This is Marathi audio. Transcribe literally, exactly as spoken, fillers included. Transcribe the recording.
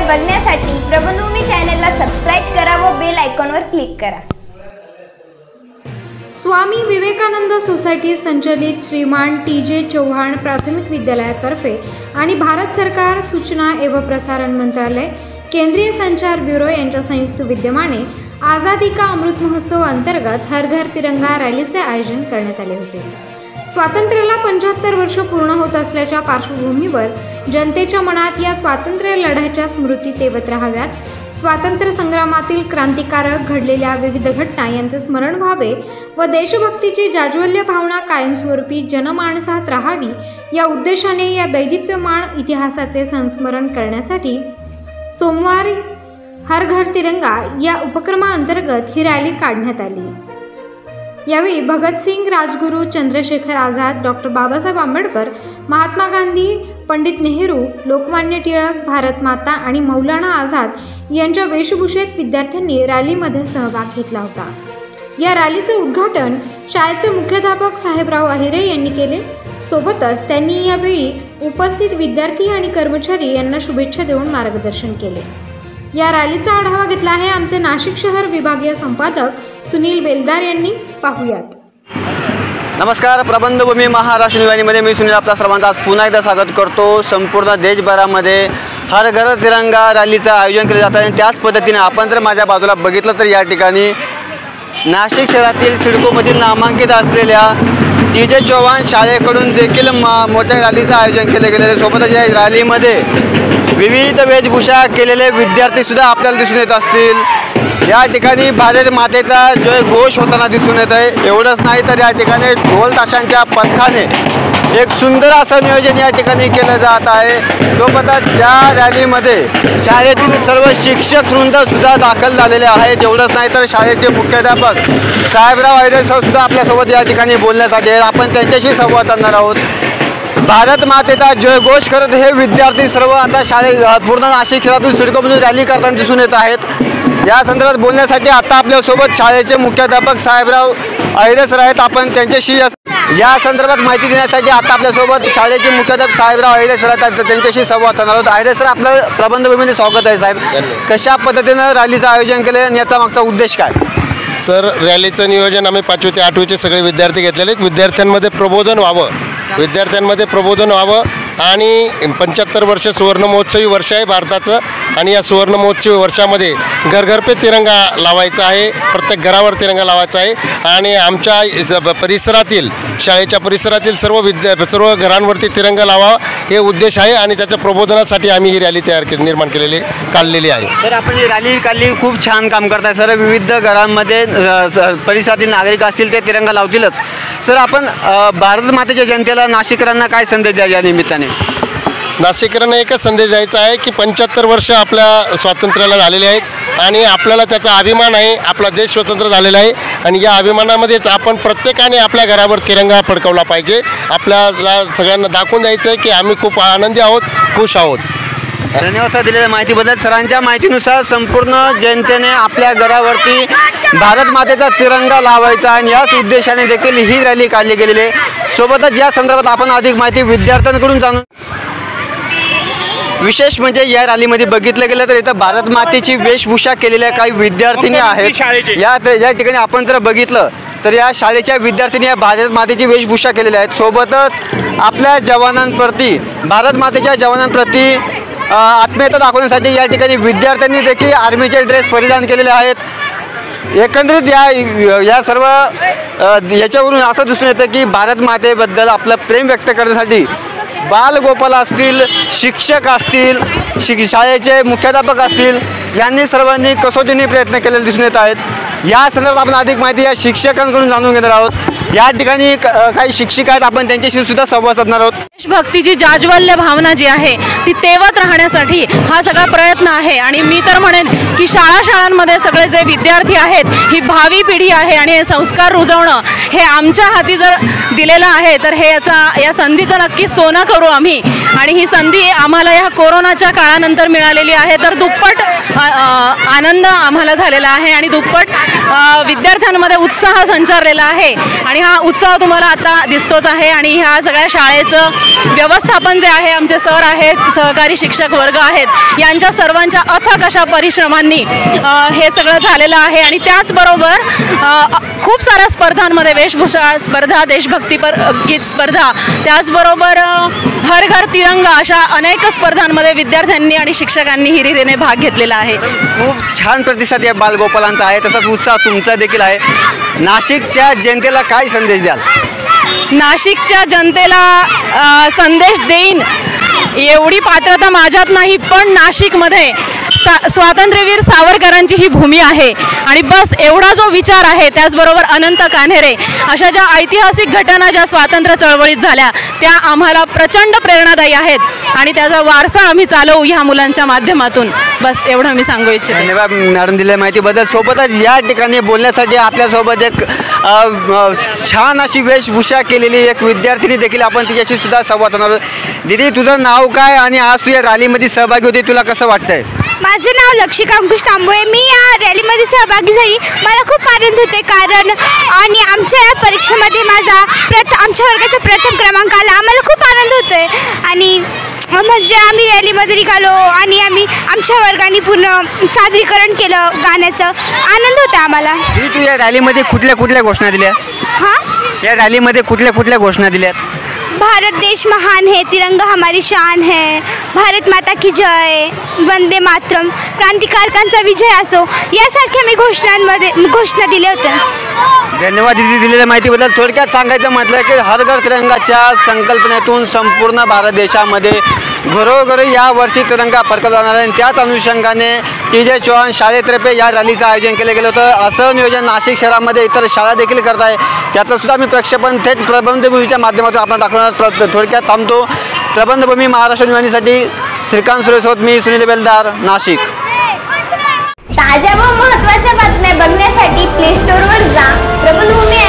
बघण्यासाठी प्रबंधभूमी चॅनलला सबस्क्राइब करा व बेल आयकॉनवर क्लिक करा। स्वामी विवेकानंद सोसायटी संचलित श्रीमान टी जे चौहान प्राथमिक विद्यालयातर्फे आणि भारत सरकार सूचना एवं प्रसारण मंत्रालय केंद्रीय संचार ब्युरो यांच्या संयुक्त विद्यमाने आझादी का अमृत महोत्सव अंतर्गत हर घर तिरंगा रॅलीचे आयोजन करण्यात आले होते। स्वातंत्र्याला पंच्याहत्तर वर्ष पूर्ण होत असल्याच्या पार्श्वभूमीवर जनतेच्या मनात या स्वातंत्र्य लढ्याच्या स्मृती तेवत राहाव्यात, स्वातंत्र्य संग्रामातील क्रांतिकारक घडलेल्या विविध घटना यांचे स्मरण व्हावे व देशभक्तीची जाज्वल्य भावना कायमस्वरूपी जनमानसात राहावी या उद्देशाने या दैदिप्यमान इतिहासाचे संस्मरण करण्यासाठी सोमवारी हर घर तिरंगा या उपक्रमाअंतर्गत ही रॅली काढण्यात आली। यावेळी भगतसिंग, राजगुरू, चंद्रशेखर आझाद, डॉक्टर बाबासाहेब आंबेडकर, महात्मा गांधी, पंडित नेहरू, लोकमान्य टिळक, भारत माता आणि मौलाना आझाद यांच्या वेशभूषेत विद्यार्थ्यांनी रॅलीमध्ये सहभाग घेतला होता। या रॅलीचे उद्घाटन शाळेचे मुख्याध्यापक साहेबराव अहिरे यांनी केले। सोबतच त्यांनी यावेळी उपस्थित विद्यार्थी आणि कर्मचारी यांना शुभेच्छा देऊन मार्गदर्शन केले। या रॅलीचा आढावा घेतला आहे आमचे नाशिक शहर विभागीय संपादक सुनील बेलदार यांनी। पाहूयात। नमस्कार, प्रबंधभूमी महाराष्ट्र निवाणीमध्ये मी सुनील आपल्या सर्वांचं आज पुन्हा एकदा स्वागत करतो। संपूर्ण देशभरामध्ये हर घर तिरंगा रॅलीचं आयोजन केलं जातं आणि त्याच पद्धतीने आपण जर माझ्या बाजूला बघितलं तर या ठिकाणी नाशिक शहरातील सिडकोमधील नामांकित असलेल्या टी जे चौहान शाळेकडून देखील मोठ्या रॅलीचं आयोजन केले गेलेले। सोबतच या रॅलीमध्ये विविध वेशभूषा केलेले विद्यार्थीसुद्धा आपल्याला दिसून येत असतील। या ठिकाणी भारत मातेचा जय घोष होताना दिसून येत आहे। एवढंच नाही तर या ठिकाणी ढोल ताशांच्या पथकाने एक सुंदर असं नियोजन या ठिकाणी केलं जात आहे। सोबतच या रॅलीमध्ये शाळेतील सर्व शिक्षक वृंदसुद्धा दाखल झालेले आहेत। एवढंच नाही तर शाळेचे मुख्याध्यापक साहेबराव अहिरे सुद्धा आपल्यासोबत या ठिकाणी बोलण्यासाठी आहेत। आपण त्यांच्याशी संवाद साधणार आहोत। भारत मातेचा जयघोष करत हे विद्यार्थी सर्व आता शाळे पूर्ण नाशिक शहरातून सिडकोमधून रॅली करताना दिसून येत आहेत। या संदर्भात बोलण्यासाठी आता आपल्यासोबत शाळेचे मुख्याध्यापक साहेबराव अहिरे सर आहेत। आपण त्यांच्याशी या संदर्भात माहिती देण्यासाठी आता आपल्यासोबत शाळेचे मुख्याध्यापक साहेबराव अहिरे सर आहेत, त्यांच्याशी संवाद साधणार आहोत। अहिरे सर, आपलं प्रबंधभूमीने स्वागत आहे। साहेब, कशा पद्धतीनं रॅलीचं आयोजन केलं आणि याचा मागचा उद्देश काय? सर, रॅलीचं नियोजन आम्ही पाचवी ते आठवीचे सगळे विद्यार्थी घेतलेले आहेत। विद्यार्थ्यांमध्ये प्रबोधन व्हावं विद्यार्थ्यांमध्ये प्रबोधन व्हावं आणि पंच्याहत्तर वर्ष सुवर्ण महोत्सवी वर्ष आहे भारताचं आणि या सुवर्ण महोत्सवी वर्षामध्ये घर घर पे तिरंगा लावायचा आहे। प्रत्येक घरावर तिरंगा लावायचा आहे आणि आमच्या परिसरातील शाळेच्या परिसरातील सर्व विद्या सर्व घरांवरती तिरंगा लावा हे उद्देश आहे आणि त्याच्या प्रबोधनासाठी आम्ही ही रॅली तयार केली निर्माण केलेली काढलेली आहे। सर, आपण ही रॅली काढली, खूप छान काम करताय सर। विविध घरांमध्ये परिसरातील नागरिक असतील ते तिरंगा लावतीलच। सर, आपण भारत मातेच्या जनतेला, नाशिकरांना काय संदेश द्या या निमित्ताने? नाशिकरांना एकच संदेश द्यायचा आहे की पंच्याहत्तर वर्ष आपल्या स्वातंत्र्याला झालेले आहेत आणि आपल्याला त्याचा अभिमान आहे। आपला देश स्वतंत्र झालेला आहे आणि या अभिमानामध्येच आपण प्रत्येकाने आपल्या घरावर तिरंगा फडकवला पाहिजे। आपल्याला सगळ्यांना दाखवून द्यायचं आहे की आम्ही खूप आनंदी आहोत, खुश आहोत। धन्यवाद सर दिलेल्या माहितीबद्दल। सरांच्या माहितीनुसार संपूर्ण जनतेने आपल्या घरावरती भारत मातेचा तिरंगा लावायचा आणि याच उद्देशाने देखील ही रॅली काढली गेलेली आहे। सोबतच या संदर्भात आपण अधिक माहिती विद्यार्थ्यांकडून जाणून विशेष म्हणजे या रॅलीमध्ये बघितलं गेलं तर इथं भारत मातेची वेशभूषा केलेल्या काही विद्यार्थिनी आहेत। या या ठिकाणी आपण जर बघितलं तर या शाळेच्या विद्यार्थिनी या भारत मातेची वेशभूषा केलेल्या आहेत। सोबतच आपल्या जवानांप्रती, भारत मातेच्या जवानांप्रती आत्मीयता दाखवण्यासाठी या ठिकाणी विद्यार्थ्यांनी देखील आर्मीचे ड्रेस परिधान केलेले आहेत। एकंदरीत या या सर्व याच्यावरून असं दिसून येतं की भारत मातेबद्दल आपलं प्रेम व्यक्त करण्यासाठी बालगोपाल असतील, शिक्षक असतील, शिक शाळेचे मुख्याध्यापक असतील यांनी सर्वांनी कसोटीने प्रयत्न केलेले दिसून येत आहेत। या संदर्भात आपण अधिक माहिती या शिक्षकांकडून जाणून घेणार आहोत। या ठिकाणी काही शिक्षिका आहेत, आपण त्यांच्याशी सुद्धा संवाद साधणार आहोत। देशभक्तीची जाज्वल्य भावना जी आहे ती तेवत राहण्यासाठी हा सगळा प्रयत्न आहे आणि मी तर म्हणेन की शाळा शाळांमध्ये सगळे जे विद्यार्थी आहेत ही भावी पिढी आहे आणि हे संस्कार रुजवणं हे आमच्या हाती जर दिलेलं आहे तर हे याचा या संधीचं नक्की सोनं करू आम्ही। आणि ही संधी आम्हाला या कोरोनाच्या काळानंतर मिळालेली आहे तर दुप्पट आनंद आम्हाला झालेला आहे आणि दुप्पट विद्यार्थ्यांमध्ये उत्साह संचारलेला आहे आणि आणि हा उत्साह तुम्हाला आता दिसतोच आहे. आणि ह्या सगळ्या शाळेचं व्यवस्थापन जे आहे, आमचे सर आहेत, सहकारी शिक्षक वर्ग आहेत, यांच्या सर्वांच्या अथक अशा परिश्रमांनी हे सगळं झालेलं आहे. आणि त्याचबरोबर खूप साऱ्या स्पर्धांमध्ये, वेशभूषा स्पर्धा, देशभक्तीपर गीत स्पर्धा, त्याचबरोबर हर घर तिरंगा अशा अनेक स्पर्धांमध्ये विद्यार्थ्यांनी आणि शिक्षकांनी हिरिरीने भाग घेतलेला आहे. खूप छान प्रतिसाद या बालगोपालांचा आहे, तसाच उत्साह तुमचा देखील आहे. नाशिकच्या जनतेला काय संदेश द्याल? नाशिकच्या जनतेला संदेश देईन एवढी पात्रता माझ्यात नाही, पण नाशिकमध्ये सा स्वातंत्र्यवीर सावरकरांची ही भूमी आहे आणि बस एवढा जो विचार आहे. त्याचबरोबर अनंत कान्हेरे अशा ज्या ऐतिहासिक घटना ज्या स्वातंत्र्य चळवळीत झाल्या त्या आम्हाला प्रचंड प्रेरणादायी आहेत आणि त्याचा वारसा आम्ही चालवू ह्या मुलांच्या माध्यमातून. बस एवढं मी सांगू इच्छिते. धन्यवाद मॅडम दिलेल्या माहितीबद्दल. सोबतच या ठिकाणी बोलण्यासाठी आपल्यासोबत एक छान अशी वेशभूषा केलेली एक विद्यार्थिनी देखील, आपण तिच्याशी सुद्धा संवाद साधणार आहोत. दीदी, तुझं नाव काय आणि आज तू या रॅलीमध्ये सहभागी होती, तुला कसं वाटतंय? माझं नाव लक्षिका अंकुश तांबोळे. मी या रॅलीमध्ये सहभागी झाली. मला खूप आनंद होते कारण आणि आमच्या या परीक्षेमध्ये माझा प्रथ आमच्या वर्गाचा प्रथम क्रमांक आला. आम्हाला खूप आनंद होतो आहे आणि म्हणजे आम्ही रॅलीमध्ये निघालो आणि आम्ही आमच्या वर्गाने पूर्ण सादरीकरण केलं गाण्याचं. आनंद होता आम्हाला. तू या रॅलीमध्ये कुठल्या कुठल्या घोषणा दिल्या? हां, या रॅलीमध्ये कुठल्या कुठल्या घोषणा दिल्यात? भारत देश महान है, तिरंगा हमारी शान है, भारत माता की जय, वंदे मातरम, क्रांतिकारकांचा विजय असो, यासारख्या मी घोषणांमध्ये घोषणा दिल्या होत्या. धन्यवाद दीदी दिलेल्या माहितीबद्दल. थोडक्यात सांगायचं म्हटलं की हर घर तिरंगाच्या संकल्पनेतून संपूर्ण भारत देशामध्ये घरोघरी या वर्षी तिरंगा फडकवला जाणार आहे. त्याच अनुषंगाने टी जे चव्हाण शाळेतर्फे या रॅलीचं आयोजन केलं गेलं होतं. असं नियोजन नाशिक शहरामध्ये इतर शाळा देखील करत आहे. त्याचं सुद्धा मी प्रक्षेपण थेट प्रबंधभूमीच्या माध्यमातून आपण दाखवणार. थोडक्यात थांबतो. प्रबंधभूमी महाराष्ट्र निवाणीसाठी श्रीकांत सुरेशोत, मी सुनील बेलदार, नाशिक. ताज्या व महत्त्वाच्या बातम्या बघण्यासाठी प्ले स्टोअरवर जा, प्रबंधभूमी